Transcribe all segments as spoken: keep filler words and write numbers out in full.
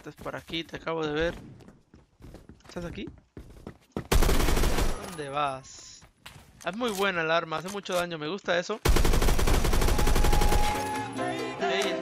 Estás por aquí, te acabo de ver. ¿Estás aquí? ¿Dónde vas? Es muy buena el arma, hace mucho daño, me gusta eso. Ey.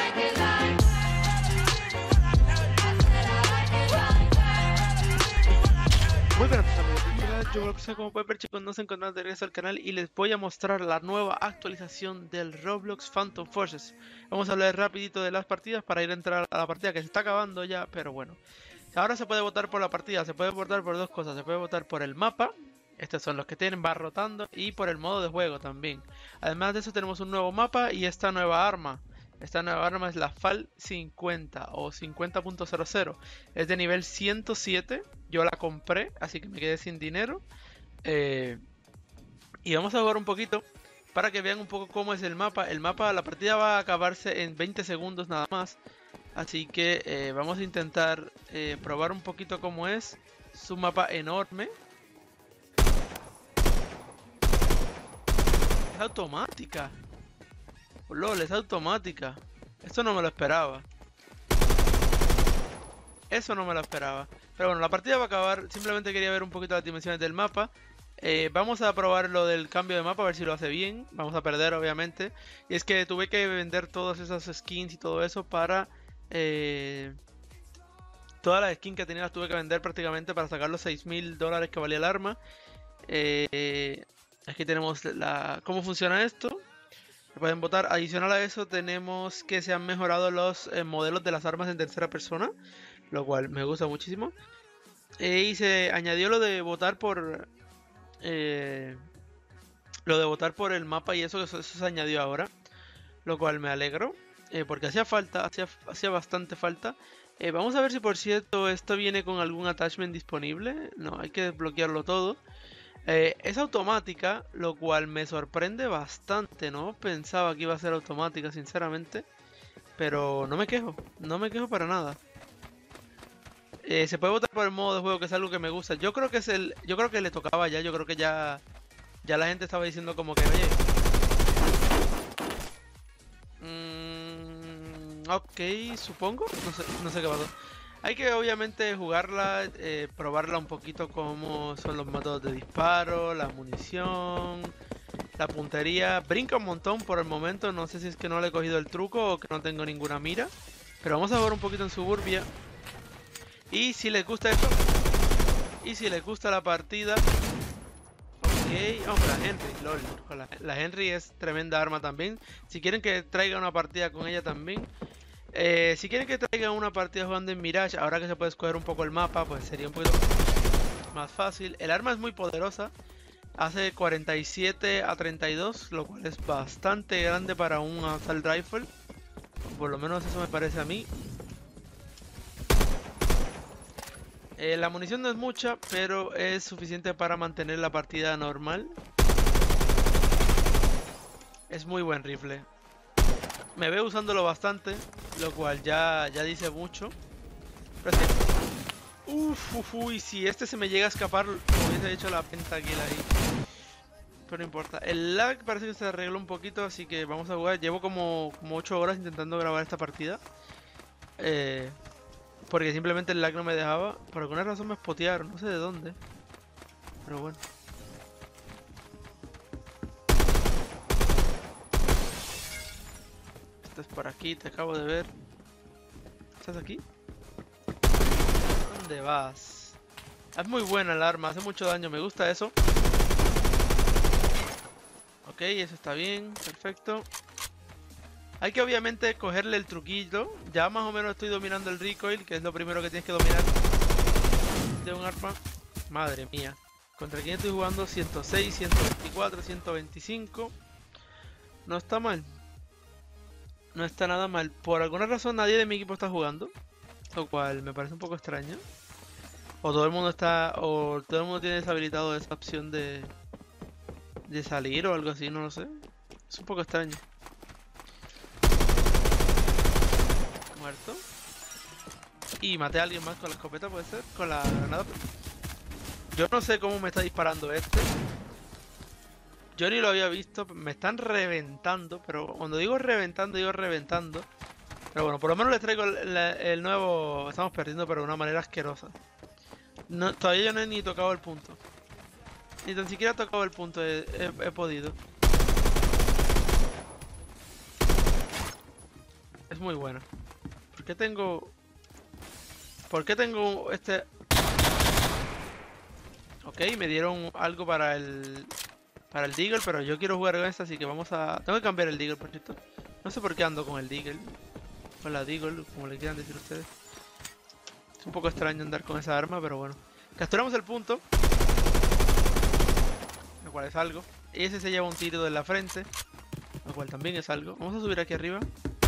Muy buenas amigos, yo como pueden ver chicos, nos encontramos de regreso al canal y les voy a mostrar la nueva actualización del Roblox Phantom Forces. Vamos a hablar rapidito de las partidas para ir a entrar a la partida que se está acabando ya, pero bueno. Ahora se puede votar por la partida, se puede votar por dos cosas, se puede votar por el mapa, estos son los que tienen, va rotando, y por el modo de juego también. Además de eso tenemos un nuevo mapa y esta nueva arma. Esta nueva arma es la FAL cincuenta o cincuenta punto cero cero. Es de nivel ciento siete. Yo la compré, así que me quedé sin dinero. Eh, y vamos a jugar un poquito para que vean un poco cómo es el mapa. El mapa, la partida va a acabarse en veinte segundos nada más. Así que eh, vamos a intentar eh, probar un poquito cómo es. Es un mapa enorme. Es automática. Oh, lol, es automática. Esto no me lo esperaba. Eso no me lo esperaba. Pero bueno, la partida va a acabar. Simplemente quería ver un poquito las dimensiones del mapa. Eh, vamos a probar lo del cambio de mapa, a ver si lo hace bien. Vamos a perder, obviamente. Y es que tuve que vender todas esas skins y todo eso para... Eh, todas las skins que tenía las tuve que vender prácticamente para sacar los seis mil dólares que valía el arma. Eh, aquí tenemos la, cómo funciona esto. Pueden votar. Adicional a eso tenemos que se han mejorado los eh, modelos de las armas en tercera persona, lo cual me gusta muchísimo. Eh, y se añadió lo de votar por eh, lo de votar por el mapa y eso, eso, eso se añadió ahora, lo cual me alegro eh, porque hacía falta, hacía, hacía bastante falta. Eh, vamos a ver si por cierto esto viene con algún attachment disponible. No, hay que desbloquearlo todo. Eh, es automática, lo cual me sorprende bastante, ¿no? Pensaba que iba a ser automática, sinceramente. Pero no me quejo, no me quejo para nada. Eh, se puede votar por el modo de juego, que es algo que me gusta. Yo creo que es el, yo creo que le tocaba ya, yo creo que ya, ya la gente estaba diciendo como que, oye. Mmm, ok, supongo, no sé, no sé qué pasó. Hay que obviamente jugarla, eh, probarla un poquito cómo son los métodos de disparo, la munición, la puntería. Brinca un montón por el momento, no sé si es que no le he cogido el truco o que no tengo ninguna mira. Pero vamos a jugar un poquito en Suburbia. Y si les gusta esto, y si les gusta la partida, ok, vamos con la Henry, lol. La, la Henry es tremenda arma también. Si quieren que traiga una partida con ella también. Eh, si quieren que traiga una partida jugando en Mirage, ahora que se puede escoger un poco el mapa, pues sería un poquito más fácil. El arma es muy poderosa, hace cuarenta y siete a treinta y dos, lo cual es bastante grande para un assault rifle. Por lo menos eso me parece a mí. Eh, la munición no es mucha, pero es suficiente para mantener la partida normal. Es muy buen rifle. Me veo usándolo bastante, lo cual ya, ya dice mucho. Pero es que... Uf, uf, uy, si este se me llega a escapar, hubiese hecho la pentakill ahí. Pero no importa. El lag parece que se arregló un poquito, así que vamos a jugar. Llevo como, como ocho horas intentando grabar esta partida. Eh, porque simplemente el lag no me dejaba. Por alguna razón me spotearon, no sé de dónde. Pero bueno. Estás por aquí, te acabo de ver. ¿Estás aquí? ¿Dónde vas? Es muy buena el arma, hace mucho daño, me gusta eso. Ok, eso está bien, perfecto. Hay que obviamente cogerle el truquillo. Ya más o menos estoy dominando el recoil, que es lo primero que tienes que dominar de un arma. Madre mía. ¿Contra quién estoy jugando? ciento seis, ciento veinticuatro, ciento veinticinco. No está mal. No está nada mal. Por alguna razón nadie de mi equipo está jugando, lo cual me parece un poco extraño. O todo el mundo está, o todo el mundo tiene deshabilitado esa opción de de salir o algo así, no lo sé. Es un poco extraño. Muerto. Y maté a alguien más con la escopeta, puede ser, con la granada. Yo no sé cómo me está disparando este. Yo ni lo había visto, me están reventando, pero cuando digo reventando, digo reventando. Pero bueno, por lo menos les traigo el, el- el nuevo... Estamos perdiendo pero de una manera asquerosa. No, todavía yo no he ni tocado el punto. Ni tan siquiera he tocado el punto, he, he- he podido. Es muy buena. ¿Por qué tengo...? ¿Por qué tengo este...? Ok, me dieron algo para el... Para el Deagle, pero yo quiero jugar con esta, así que vamos a... Tengo que cambiar el Deagle, por cierto. No sé por qué ando con el Deagle. Con la Deagle, como le quieran decir ustedes. Es un poco extraño andar con esa arma, pero bueno. Capturamos el punto. Lo cual es algo. Ese se lleva un tiro de la frente. Lo cual también es algo. Vamos a subir aquí arriba.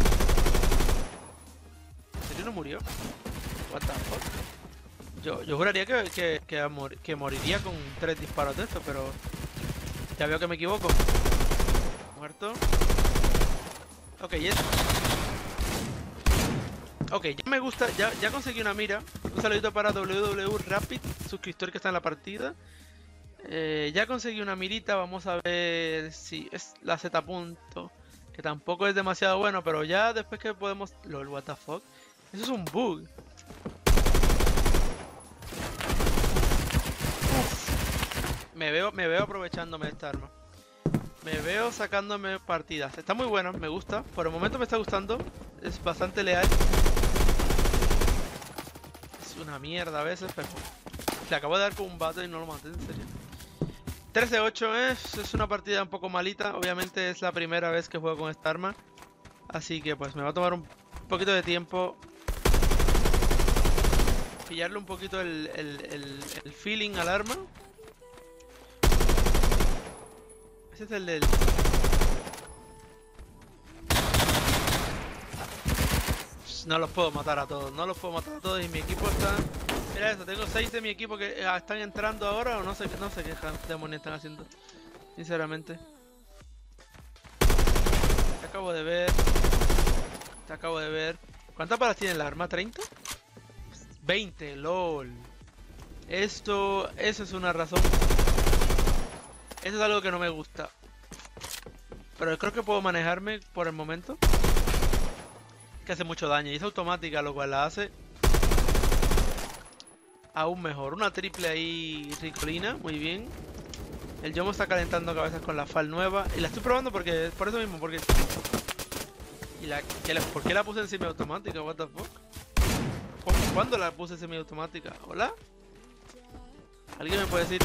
¿En serio no murió? What the fuck? Yo, yo juraría que, que, que, mor que moriría con tres disparos de esto, pero... Ya veo que me equivoco. Muerto. Ok, yes. Ok, ya me gusta, ya, ya conseguí una mira. Un saludito para W W Rapid, suscriptor que está en la partida. Eh, ya conseguí una mirita, vamos a ver si es la Z punto. Que tampoco es demasiado bueno, pero ya después que podemos... Lol, what the fuck. Eso es un bug. Me veo, me veo aprovechándome de esta arma. Me veo sacándome partidas. Está muy buena, me gusta. Por el momento me está gustando. Es bastante leal. Es una mierda a veces, pero... Le acabo de dar con un bate y no lo maté, en serio. trece ocho es, es una partida un poco malita. Obviamente es la primera vez que juego con esta arma. Así que pues me va a tomar un poquito de tiempo pillarle un poquito el, el, el, el feeling al arma. Ese es el del... No los puedo matar a todos, no los puedo matar a todos y mi equipo está... Mira eso, tengo seis de mi equipo que ah, están entrando ahora o no sé, no sé qué demonios están haciendo. Sinceramente. Te acabo de ver. Te acabo de ver. ¿Cuántas balas tiene el arma? ¿treinta? veinte, lol. Esto, eso es una razón. Eso es algo que no me gusta. Pero creo que puedo manejarme por el momento. Que hace mucho daño y es automática, lo cual la hace aún mejor. Una triple ahí ricolina, muy bien. El Yomo está calentando cabezas con la F A L nueva y la estoy probando porque por eso mismo, porque y la, que la ¿por qué la puse en semiautomática? What the fuck? ¿Cuándo la puse en semiautomática? ¿Hola? ¿Alguien me puede decir?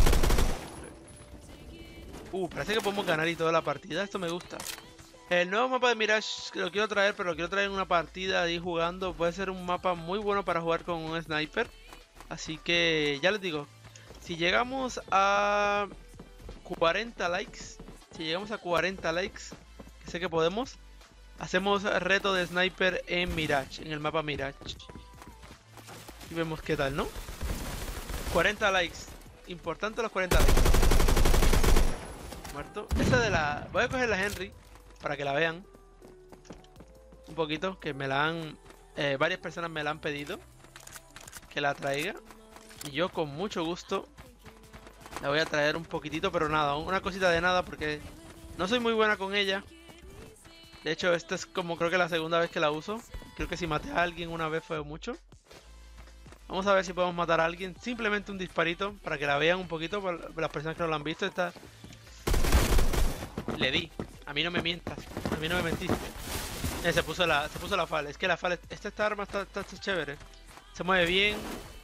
Uh, parece que podemos ganar y toda la partida, esto me gusta. El nuevo mapa de Mirage lo quiero traer, pero lo quiero traer en una partida ahí jugando. Puede ser un mapa muy bueno para jugar con un sniper. Así que ya les digo, si llegamos a cuarenta likes, si llegamos a cuarenta likes, que sé que podemos, hacemos reto de sniper en Mirage, en el mapa Mirage. Y vemos qué tal, ¿no? cuarenta likes, importante los cuarenta likes. Muerto. Esta de la... Voy a coger la Henry para que la vean un poquito, que me la han... Eh, varias personas me la han pedido que la traiga. Y yo con mucho gusto la voy a traer un poquitito, pero nada, una cosita de nada porque no soy muy buena con ella. De hecho, esta es como creo que la segunda vez que la uso. Creo que si maté a alguien una vez fue mucho. Vamos a ver si podemos matar a alguien. Simplemente un disparito para que la vean un poquito. Por las personas que no la han visto. Esta... Le di. A mí no me mientas. A mí no me mentiste. Eh, se puso la, se puso la F A L. Es que la F A L, esta, esta arma está, está, está chévere. Se mueve bien.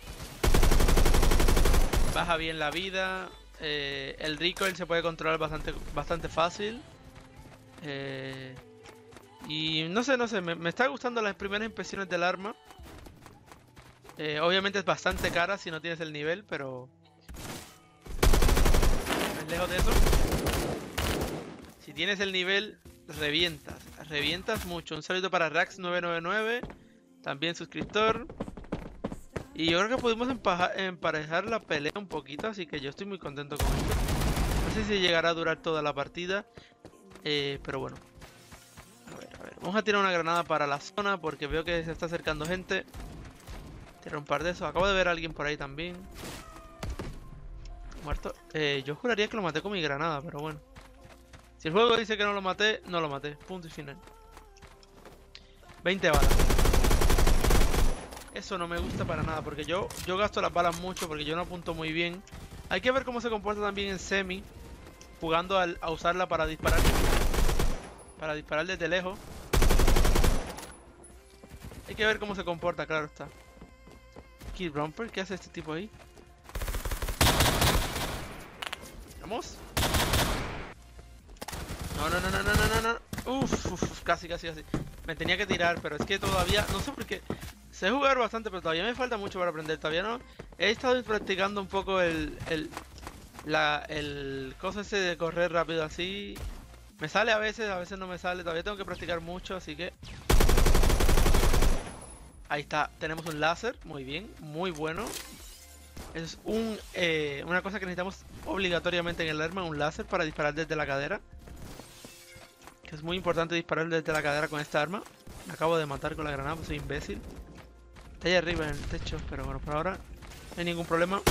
Baja bien la vida. Eh, el recoil se puede controlar bastante, bastante fácil. Eh, y no sé, no sé. Me, me está gustando las primeras impresiones del arma. Eh, obviamente es bastante cara si no tienes el nivel, pero... lejos de eso. Si tienes el nivel, revientas. Revientas mucho. Un saludo para Rax nueve nueve nueve. También suscriptor. Y yo creo que pudimos emparejar la pelea un poquito. Así que yo estoy muy contento con esto. No sé si llegará a durar toda la partida. Eh, pero bueno. A ver, a ver. Vamos a tirar una granada para la zona. Porque veo que se está acercando gente. Tirar un par de esos. Acabo de ver a alguien por ahí también. Muerto. Eh, yo juraría que lo maté con mi granada. Pero bueno. Si el juego dice que no lo maté, no lo maté. Punto y final. veinte balas. Eso no me gusta para nada, porque yo, yo gasto las balas mucho porque yo no apunto muy bien. Hay que ver cómo se comporta también en semi, jugando al, a usarla para disparar. Para disparar desde lejos. Hay que ver cómo se comporta, claro está. Kid Romper, ¿qué hace este tipo ahí? Vamos. No, no, no, no, no, no, no. Uf, uf, casi, casi, casi. Me tenía que tirar, pero es que todavía, no sé por qué. Sé jugar bastante, pero todavía me falta mucho para aprender. Todavía no. He estado practicando un poco el, el, la, el cosa ese de correr rápido así. Me sale a veces, a veces no me sale. Todavía tengo que practicar mucho, así que... Ahí está, tenemos un láser, muy bien, muy bueno. Es un, eh, una cosa que necesitamos obligatoriamente en el arma, un láser para disparar desde la cadera. Que es muy importante disparar desde la cadera con esta arma. Me acabo de matar con la granada, pues soy imbécil. Está ahí arriba en el techo, pero bueno, por ahora no hay ningún problema.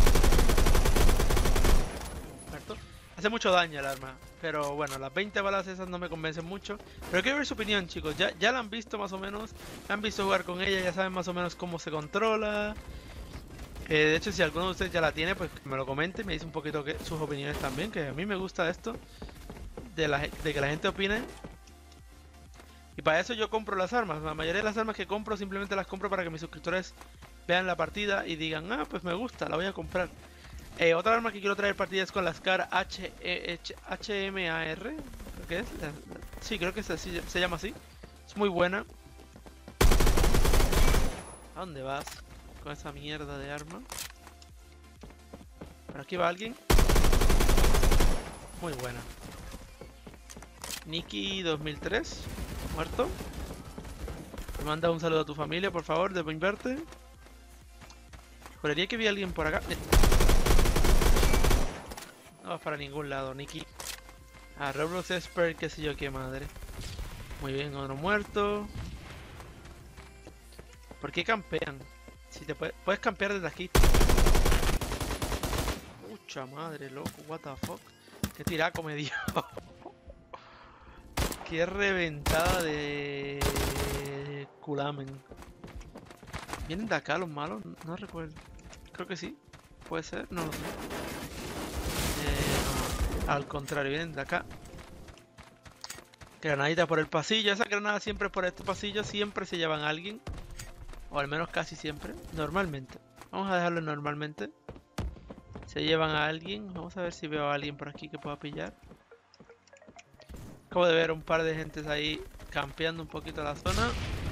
Muerto. Hace mucho daño el arma, pero bueno, las veinte balas esas no me convencen mucho. Pero quiero ver su opinión, chicos. Ya, ya la han visto más o menos, han visto jugar con ella, ya saben más o menos cómo se controla. Eh, de hecho, si alguno de ustedes ya la tiene, pues que me lo comente, me dice un poquito que, sus opiniones también, que a mí me gusta esto, de, la, de que la gente opine. Y para eso yo compro las armas. La mayoría de las armas que compro simplemente las compro para que mis suscriptores vean la partida y digan, ah, pues me gusta, la voy a comprar. Eh, otra arma que quiero traer partida es con la Scar H M A R. ¿Qué es? Sí, creo que es así, se llama así. Es muy buena. ¿A dónde vas con esa mierda de arma? ¿Por aquí va alguien? Muy buena. Nikki dos mil tres. Muerto. Me manda un saludo a tu familia, por favor, de buen verte. Juraría que vi a alguien por acá. No vas para ningún lado, Nikki. Ah, Roblox Expert, qué sé yo qué madre. Muy bien, otro muerto. ¿Por qué campean? Si te puedes, puedes campear desde aquí. Mucha madre, loco, what the fuck. Qué tiraco me dio. Qué reventada de culamen. ¿Vienen de acá los malos? No recuerdo. Creo que sí. Puede ser, no lo sé. Eh, no. Al contrario, vienen de acá. Granadita por el pasillo. Esa granada siempre por este pasillo. Siempre se llevan a alguien. O al menos casi siempre. Normalmente. Vamos a dejarlo normalmente. Se llevan a alguien. Vamos a ver si veo a alguien por aquí que pueda pillar. Acabo de ver un par de gentes ahí campeando un poquito la zona.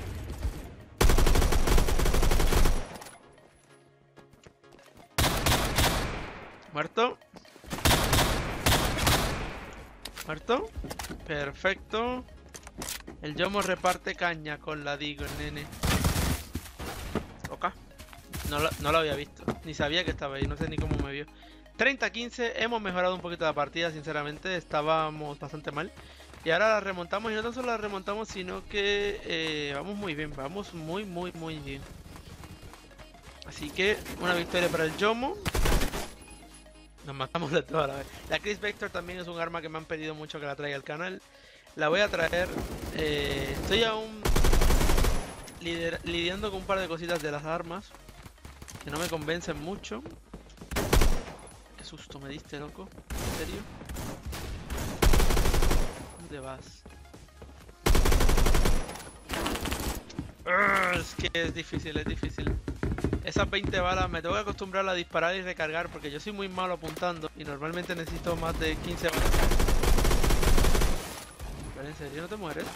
Muerto. Muerto. Perfecto. El Yomo reparte caña con la Digo, nene. Ok. No lo, no lo había visto. Ni sabía que estaba ahí. No sé ni cómo me vio. treinta a quince. Hemos mejorado un poquito la partida, sinceramente. Estábamos bastante mal. Y ahora la remontamos. Y no tan solo la remontamos, sino que eh, vamos muy bien. Vamos muy, muy, muy bien. Así que una victoria para el Yomo. Nos matamos de toda la vez. La Chris Vector también es un arma que me han pedido mucho que la traiga al canal. La voy a traer. Eh, estoy aún lider lidiando con un par de cositas de las armas que no me convencen mucho. Qué susto me diste, loco. ¿En serio? ¿Dónde vas? Urgh, es que es difícil, es difícil. Esas veinte balas me tengo que acostumbrar a disparar y recargar porque yo soy muy malo apuntando y normalmente necesito más de quince balas. Pero en serio, ¿no te mueres?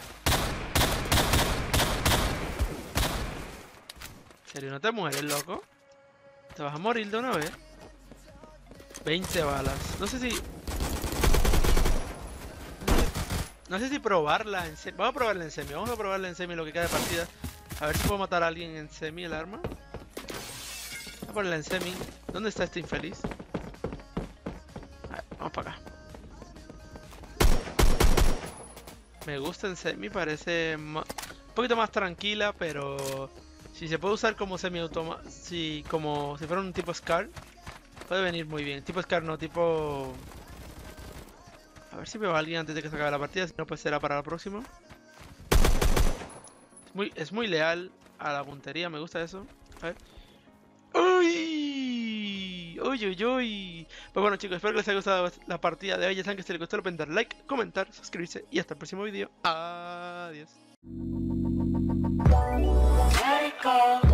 ¿En serio no te mueres, loco? ¿Te vas a morir de una vez? veinte balas. No sé si... No sé si probarla en semi. Vamos a probarla en semi. Vamos a probarla en semi lo que queda de partida. A ver si puedo matar a alguien en semi el arma. Vamos a ponerla en semi. ¿Dónde está este infeliz? A ver, vamos para acá. Me gusta en semi. Parece un poquito más tranquila, pero... Si se puede usar como semi-automa... Si, como si fuera un tipo Scar, puede venir muy bien. Tipo Scar no, tipo... A ver si veo a alguien antes de que se acabe la partida. Si no, pues será para la próxima. Muy, es muy leal a la puntería, me gusta eso. A ver. ¡Uy! ¡Uy, uy, uy! Pues bueno, chicos, espero que les haya gustado la partida de hoy. Ya saben que si les gustó, lo pueden dar like, comentar, suscribirse y hasta el próximo vídeo. Adiós.